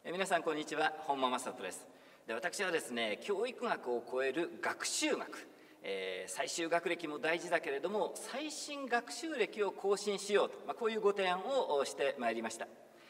皆さんこんにちは、本間正人です。私はですね、教育学を超える学習学、最終学歴も大事だけれども最新学習歴を更新しようと、こういうご提案をしてまいりました。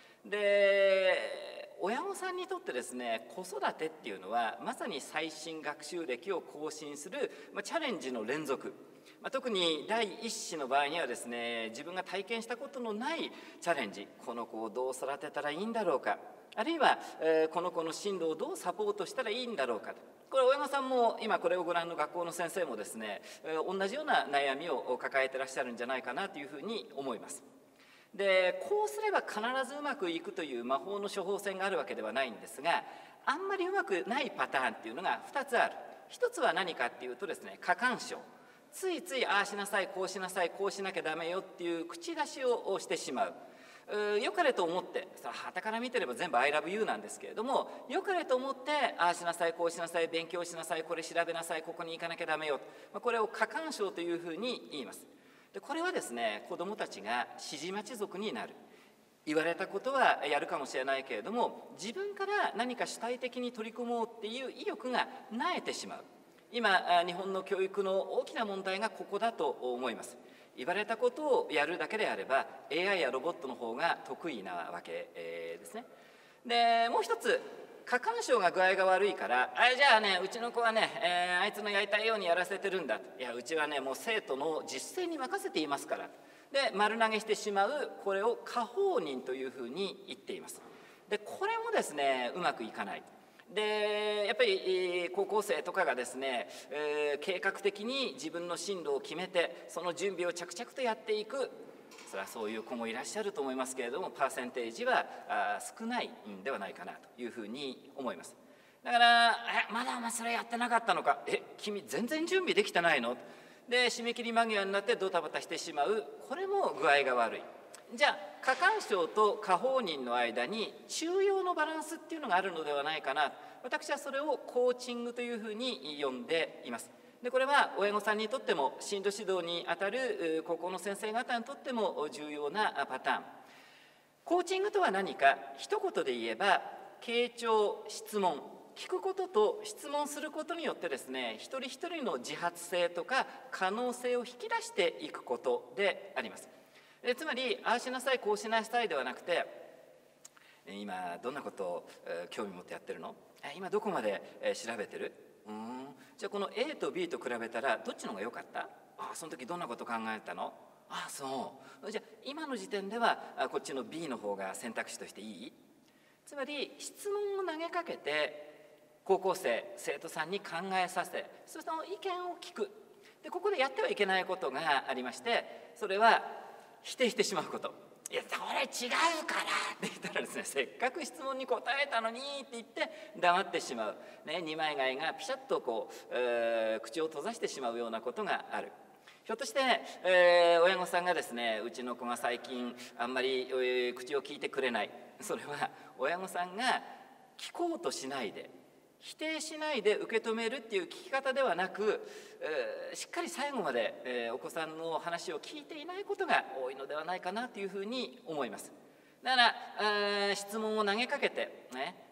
で、親御さんにとってですね、子育てっていうのはまさに最新学習歴を更新する、チャレンジの連続。特に第一子の場合にはですね、自分が体験したことのないチャレンジ、この子をどう育てたらいいんだろうか、あるいは、この子の進路をどうサポートしたらいいんだろうかと。これ親御さんも今これをご覧の学校の先生もですね、同じような悩みを抱えてらっしゃるんじゃないかなというふうに思います。で、こうすれば必ずうまくいくという魔法の処方箋があるわけではないんですが、あんまりうまくないパターンっていうのが2つある。一つは何かっていうとですね、過干渉。ついついああしなさい、こうしなさい、こうしなきゃダメよっていう口出しをしてしまう。よかれと思って、傍から見てれば全部 I love you なんですけれども、よかれと思ってああしなさい、こうしなさい、勉強しなさい、これ調べなさい、ここに行かなきゃダメよ、これを過干渉というふうに言います。で、これはですね、子どもたちが指示待ち族になる。言われたことはやるかもしれないけれども、自分から何か主体的に取り組もうっていう意欲がなえてしまう。今日本の教育の大きな問題がここだと思います。言われたことをやるだけであれば AI やロボットの方が得意なわけですね。で、もう一つ、過干渉が具合が悪いからじゃあね、うちの子はね、あいつのやりたいようにやらせてるんだ、いやうちはねもう生徒の実践に任せていますからで丸投げしてしまう。これを過放任というふうに言っています。で、これもですねうまくいかない。で、やっぱり高校生とかがですね、計画的に自分の進路を決めてその準備を着々とやっていく、それはそういう子もいらっしゃると思いますけれども、パーセンテージは少ないんではないかなというふうに思います。だからまだお前それやってなかったのか、君全然準備できてないので、締め切り間際になってドタバタしてしまう。これも具合が悪い。じゃあ過干渉と過放任の間に中庸のバランスっていうのがあるのではないかな。私はそれをコーチングというふうに呼んでいます。で、これは親御さんにとっても進路指導にあたる高校の先生方にとっても重要なパターン。コーチングとは何か、一言で言えば傾聴、質問、聞くことと質問することによってですね、一人一人の自発性とか可能性を引き出していくことであります。つまりああしなさい、こうしなさいではなくて、今どんなことを興味持ってやってるの、今どこまで調べてる、じゃあこの A と B と比べたらどっちの方が良かった、その時どんなこと考えたの、そう、じゃあ今の時点ではこっちの B の方が選択肢としていい。つまり質問を投げかけて高校生、生徒さんに考えさせ、その意見を聞く。で、ここでやってはいけないことがありまして、それは否定してしまうこと。いや、それ違うからって言ったらですね、せっかく質問に答えたのにって言って黙ってしまう、二枚貝がピシャッと口を閉ざしてしまうようなことがある。ひょっとして、親御さんがですね、うちの子が最近あんまり、口を聞いてくれない。それは親御さんが聞こうとしないで、否定しないで受け止めるっていう聞き方ではなく、しっかり最後まで、お子さんの話を聞いていないことが多いのではないかなというふうに思います。だから、質問を投げかけて、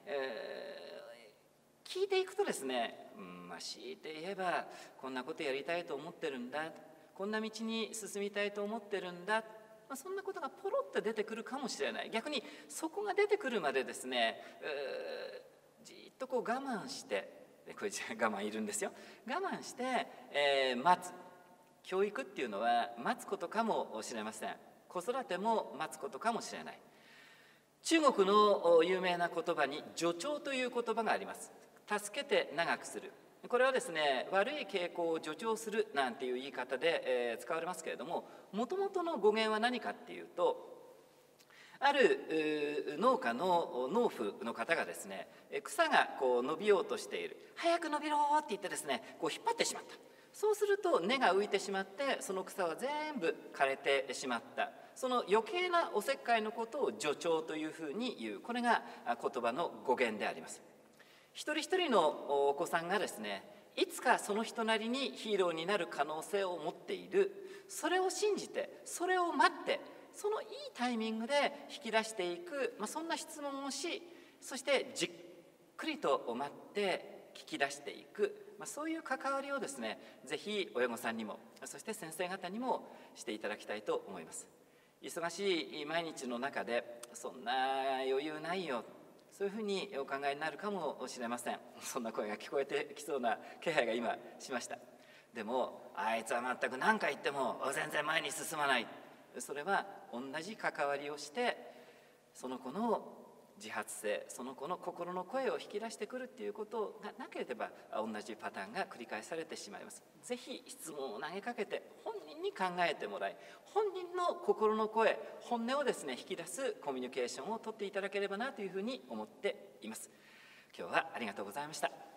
聞いていくとですね、強いて言えばこんなことやりたいと思ってるんだ、こんな道に進みたいと思ってるんだ、そんなことがポロッと出てくるかもしれない。逆にそこが出てくるまでですね、じっと我慢して、これ我慢いるんですよ。我慢して、待つ。教育っていうのは待つことかもしれません。子育ても待つことかもしれない。中国の有名な言葉に助長という言葉があります。助けて長くする。これはですね、悪い傾向を助長するなんていう言い方で、使われますけれども、もともとの語源は何かっていうと、ある農家の農夫の方がですね、草が伸びようとしている、早く伸びろって言ってですね、引っ張ってしまった。そうすると根が浮いてしまって、その草は全部枯れてしまった。その余計なおせっかいのことを助長というふうに言う。これが言葉の語源であります。一人一人のお子さんがですね、いつかその人なりにヒーローになる可能性を持っている。それを信じて、それを待って、そのいいタイミングで引き出していく、そんな質問をし、 そしてじっくりと待って聞き出していく、そういう関わりをですね、ぜひ親御さんにも、そして先生方にもしていただきたいと思います。忙しい毎日の中でそんな余裕ないよ、そういうふうにお考えになるかもしれません。そんな声が聞こえてきそうな気配が今しました。でもあいつは全く何回言っても全然前に進まない、それは同じ関わりをしてその子の自発性、その子の心の声を引き出してくるっていうことがなければ同じパターンが繰り返されてしまいます。ぜひ質問を投げかけて本人に考えてもらい、本人の心の声、本音をですね引き出すコミュニケーションをとっていただければなというふうに思っています。今日はありがとうございました。